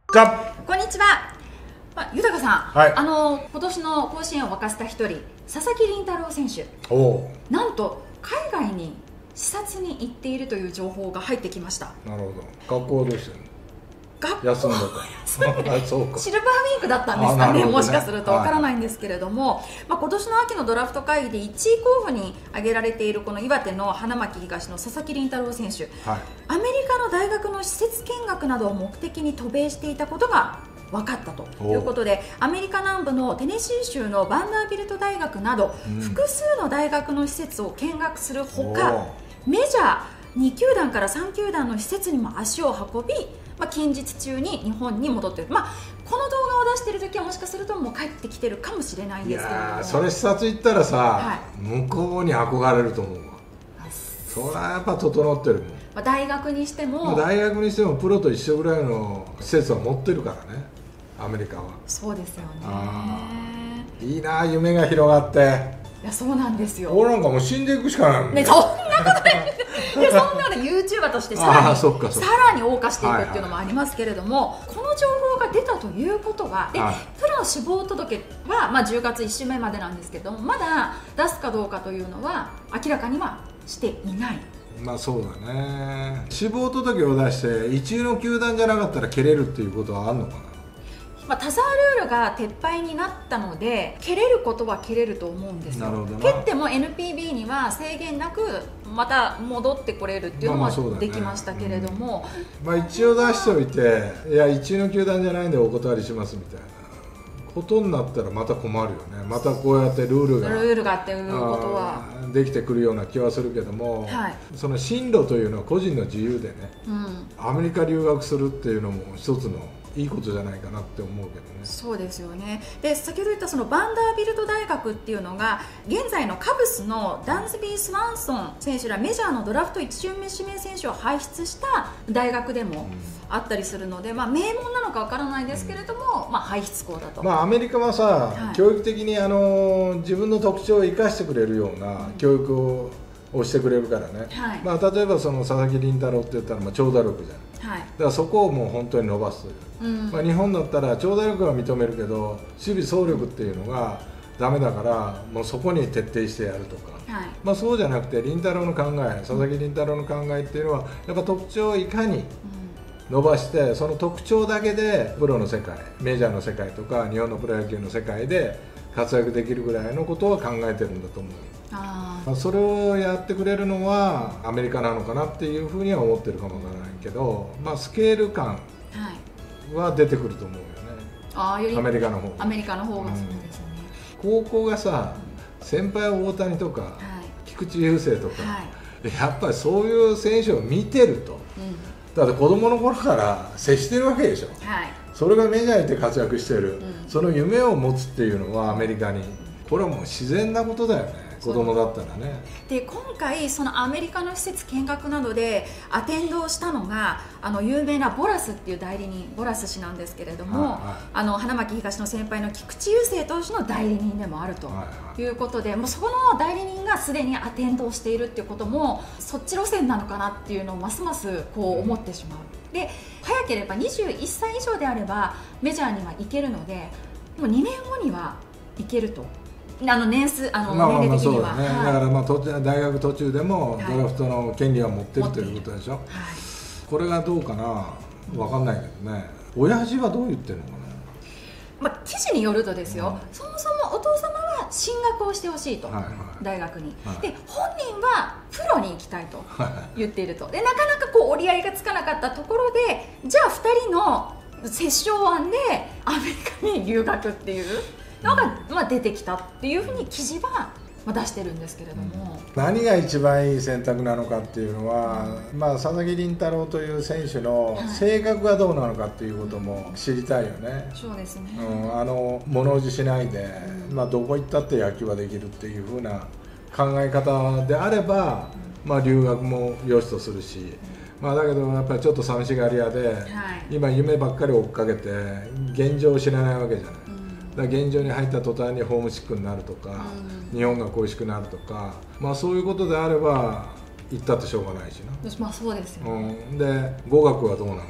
じゃこんにちは。豊さん、 はい、 今年の甲子園を沸かせた一人、佐々木麟太郎選手、なんと海外に視察に行っているという情報が入ってきました。 なるほど。学校どうしてるの？休んだかそうか。 シルバーウィークだったんですかね、もしかするとわからないんですけれども、今年の秋のドラフト会議で1位候補に挙げられているこの岩手の花巻東の佐々木麟太郎選手、アメリカの大学の施設見学などを目的に渡米していたことが分かったということで、アメリカ南部のテネシー州のバンダービルト大学など、複数の大学の施設を見学するほか、メジャー2球団から3球団の施設にも足を運び、近日中に日本に戻っている、この動画を出している時はもしかするともう帰ってきてるかもしれないんですけれども、 それ視察行ったらさ、向こうに憧れると思うわ。それはやっぱ整ってるもん。 大学にしてもプロと一緒ぐらいの施設は持ってるからね、アメリカは。 そうですよね。 いいな、夢が広がって。 いや、そうなんですよ。 俺なんかもう死んでいくしかないもんね。 そんなことないそんなこと YouTuber としてさらに謳歌していくっていうのもありますけれども、この情報が出たということは、でプロの死亡届は、10月1週目までなんですけども、まだ出すかどうかというのは明らかにはしていない。 そうだね。死亡届を出して一流の球団じゃなかったら蹴れるっていうことはあるのかな。 タザールールが撤廃になったので、蹴れることは蹴れると思うんですよ。蹴っても NPB には制限なくまた戻ってこれるっていうのはできましたけれども、 一応出しておいて、いや一流の球団じゃないんでお断りしますみたいなことになったらまた困るよね。またこうやってルールがっていうことはできてくるような気はするけども、その進路というのは個人の自由でね、アメリカ留学するっていうのも一つのいいことじゃないかなって思うけどね。 そうですよね。で、先ほど言ったそのバンダービルト大学っていうのが、現在のカブスのダンスビー・スワンソン選手らメジャーのドラフト1巡目指名選手を輩出した大学でもあったりするので、名門なのかわからないですけれども、輩出校だと。 アメリカはさ、教育的に自分の特徴を生かしてくれるような教育をしてくれるからね、例えばその佐々木麟太郎って言ったら長打力じゃん。だからそこをもう本当に伸ばすという、日本だったら長打力は認めるけど守備走力っていうのがダメだから、もうそこに徹底してやるとか、そうじゃなくて麟太郎の考え、佐々木麟太郎の考えっていうのはやっぱ特徴をいかに伸ばして、その特徴だけでプロの世界、メジャーの世界とか日本のプロ野球の世界で活躍できるぐらいのことを考えてるんだと思う。それをやってくれるのはアメリカなのかなっていうふうには思ってるかもわからないけど、スケール感は出てくると思うよね、アメリカの方が。 そうですね。 高校がさ、先輩大谷とか、菊池雄星とか、やっぱりそういう選手を見てると、だって子供の頃から接してるわけでしょ、それがメジャーに行って活躍してる、その夢を持つっていうのはアメリカに、これはもう自然なことだよね、子供だったらね。で、 今回そのアメリカの施設見学などでアテンドをしたのが有名なボラスっていう代理人、ボラス氏なんですけれども、花巻東の先輩の菊池雄星投手の代理人でもあるということで、もうそこの代理人がすでにアテンドをしているっていうことも、そっち路線なのかなっていうのをますますこう思ってしまう。で、早ければ21歳以上であればメジャーには行けるので、もう2年後には行けると。年数、年齢的には。 だから大学途中でもドラフトの権利は持ってるということでしょ。これがどうかな、分かんないけどね。親父はどう言ってるのかな。 記事によるとですよ、そもそもお父様は進学をしてほしいと、大学に。で、本人はプロに行きたいと言っていると。で、なかなか折り合いがつかなかったところで、じゃあ2人の折衝案でアメリカに留学っていうのが出てきたっていうふうに記事は出してるんですけれども、 何が一番いい選択なのかっていうのは、佐々木麟太郎という選手の性格がどうなのかっていうことも知りたいよね。 そうですね。 物おじしないで、どこ行ったって野球はできるっていうふうな考え方であれば、留学も良しとするし、だけどやっぱりちょっと寂しがり屋で、今夢ばっかり追っかけて現状を知らないわけじゃない。現状に入った途端にホームシックになるとか、日本が恋しくなるとか、そういうことであれば行ったってしょうがないしな。 そうですよね。 で、語学はどうなのかとか、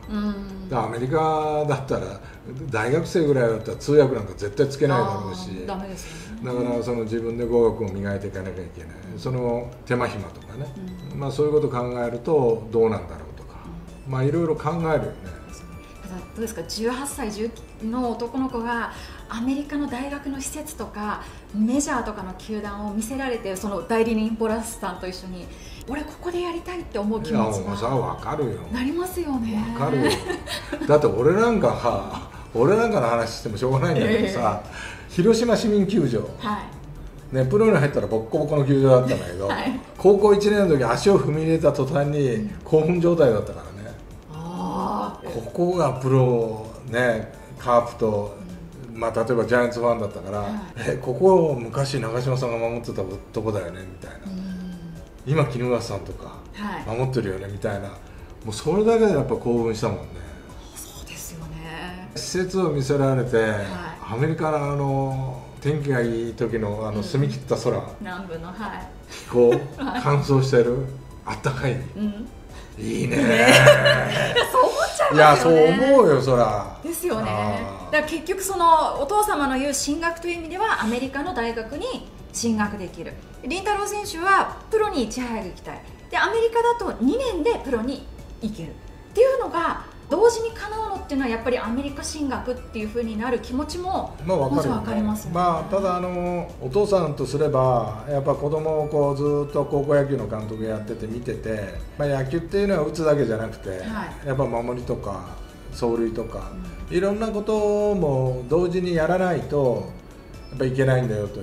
だからアメリカだったら大学生ぐらいだったら通訳なんか絶対つけないだろうし、 ダメですよね。 だからその自分で語学を磨いていかなきゃいけない、その手間暇とかね、まあ、そういうことを考えるとどうなんだろうとか、まあいろいろ考えるよね。 どうですか、18歳19の男の子がアメリカの大学の施設とかメジャーとかの球団を見せられて、その代理人ボラスさんと一緒に俺ここでやりたいって思う気持ちが分かるよ。 なりますよね。 分かるよ。だって俺なんかの話してもしょうがないんだけどさ、広島市民球場、ね、プロに入ったらボッコボコの球場だったんだけど、高校1年の時足を踏み入れた途端に興奮状態だったからね。ここがプロね、カープと、まあ、例えばジャイアンツファンだったから、ここを昔長嶋さんが守ってたとこだよねみたいな、今衣笠さんとか守ってるよねみたいな、もうそれだけでやっぱ興奮したもんね。 そうですよね。 施設を見せられて、アメリカの天気がいい時の澄み切った空、 南部の気候、乾燥してる、あったかい、いいね。 そう思っちゃいますよね。 いや、そう思うよ、そら。 ですよね。だから結局そのお父様の言う進学という意味ではアメリカの大学に進学できる。麟太郎選手はプロにいち早く行きたい。でアメリカだと2年でプロに行けるっていうのが同時に叶うのっていうのはやっぱりアメリカ進学っていう風になる気持ちもまず分かりますよね。 まあただお父さんとすればやっぱ子供をこうずっと高校野球の監督やってて見てて、まあ、野球っていうのは打つだけじゃなくて、やっぱ守りとか走塁とか、いろんなことも同時にやらないとやっぱいけないんだよという、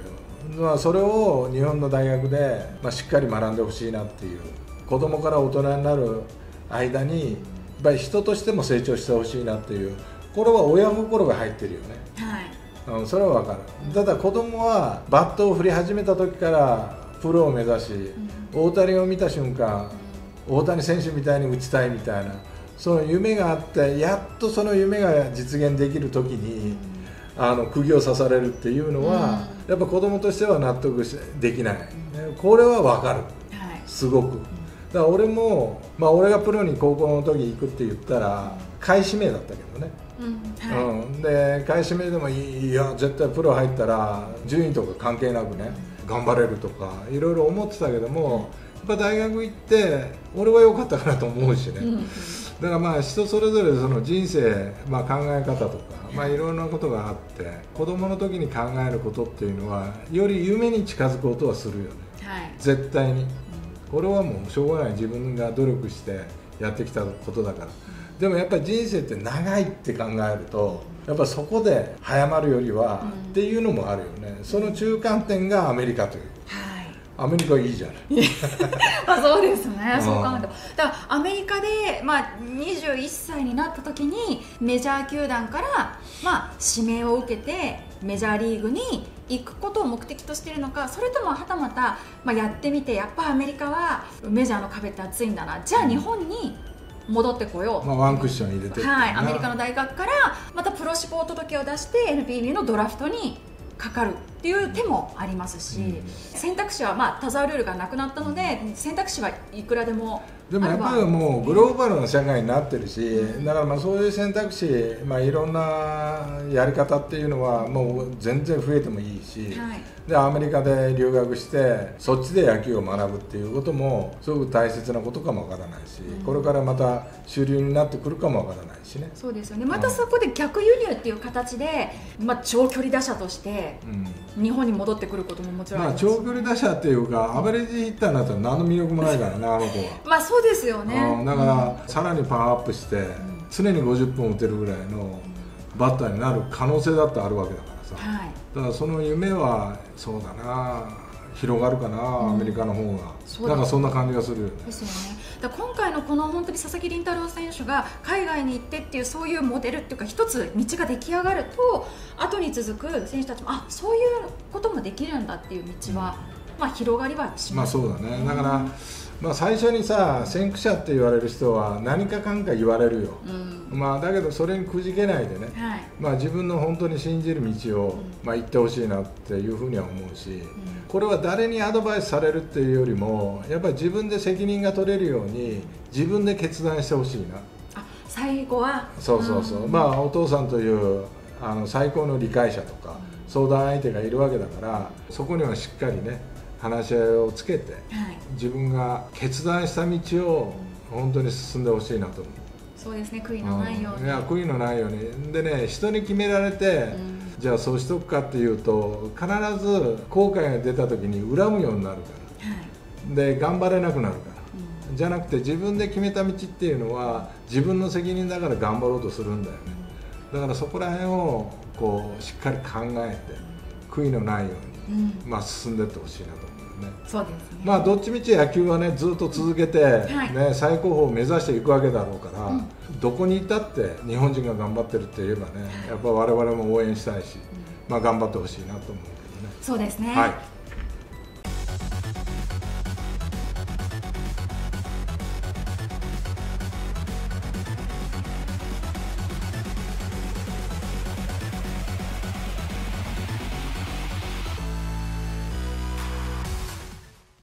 まあ、それを日本の大学で、まあ、しっかり学んでほしいなっていう、子供から大人になる間にやっぱり人としても成長してほしいなっていう、これは親心が入ってるよね。それは分かる。ただ子供はバットを振り始めた時からプロを目指し、大谷を見た瞬間大谷選手みたいに打ちたいみたいな、その夢があって、やっとその夢が実現できる時に釘を刺されるっていうのは、やっぱ子供としては納得できない、これは分かる、すごく。だから俺も、まあ、俺がプロに高校の時行くって言ったら下位指名だったけどね、で下位指名でもいや絶対プロ入ったら順位とか関係なくね頑張れるとかいろいろ思ってたけども、やっぱ大学行って俺は良かったかなと思うしね、だからまあ人それぞれその人生、まあ、考え方とか、まあ、いろんなことがあって、子供の時に考えることっていうのはより夢に近づくことはするよね、絶対に。これはもうしょうがない、自分が努力してやってきたことだから。でもやっぱり人生って長いって考えると、やっぱそこで早まるよりは、っていうのもあるよね。その中間点がアメリカという、アメリカいいじゃないまあそうですね、そう考えると。だからアメリカで、まあ、21歳になった時にメジャー球団から、まあ、指名を受けてメジャーリーグに行くことを目的としているのか、それともはたまた、まあ、やってみてやっぱアメリカはメジャーの壁って厚いんだな、じゃあ日本に戻ってこよう、 まあ、ワンクッション入れて、 アメリカの大学からまたプロ志望届を出して NPB のドラフトにかかるっていう手もありますし、選択肢は、まあ、田澤ルールがなくなったので選択肢はいくらでも。 でもやっぱりもうグローバルな社会になってるし、だからまあそういう選択肢、まあ、いろんなやり方っていうのはもう全然増えてもいいし、でアメリカで留学してそっちで野球を学ぶっていうこともすごく大切なことかもわからないし、これからまた主流になってくるかもわからないしね。 そうですよね。またそこで逆輸入っていう形で、まあ、長距離打者として日本に戻ってくることももちろんあります。 まあ長距離打者っていうかアベレージヒッターになったら何の魅力もないからね、あの子は。 まあそうですよね。 だからさらにパワーアップして常に50本打てるぐらいのバッターになる可能性だってあるわけだからさ、だからその夢はそうだな、広がるかな、アメリカの方が。なんかそんな感じがするよね。 ですよね。だから今回のこの本当に佐々木麟太郎選手が海外に行ってっていうそういうモデルっていうか一つ道が出来上がると後に続く選手たちもそういうこともできるんだっていう道は、まあ、広がりはします。 まあそうだね。だから、まあ、最初にさ先駆者って言われる人は何かかんか言われるよ、まあ、だけどそれにくじけないでね、まあ、自分の本当に信じる道を、まあ、行ってほしいなっていうふうには思うし、これは誰にアドバイスされるっていうよりもやっぱり自分で責任が取れるように自分で決断してほしいな。 最後はそうそうそう、まあお父さんという最高の理解者とか相談相手がいるわけだから、そこにはしっかりね話し合いをつけて、自分が決断した道を本当に進んでほしいなと思う。 そうですね、悔いのないように。 いや、悔いのないように。でね、人に決められて、じゃあそうしとくかっていうと、必ず後悔が出た時に恨むようになるから、で頑張れなくなるから、じゃなくて自分で決めた道っていうのは自分の責任だから頑張ろうとするんだよね。だからそこら辺をこうしっかり考えて、悔いのないように、まあ進んでいってほしいなと思う。 そうですね、 まあどっちみち野球はねずっと続けて、ね、最高峰を目指していくわけだろうから、どこにいたって日本人が頑張ってるって言えばね、やっぱ我々も応援したいし、まあ頑張ってほしいなと思うけどね。 そうですね、 はい。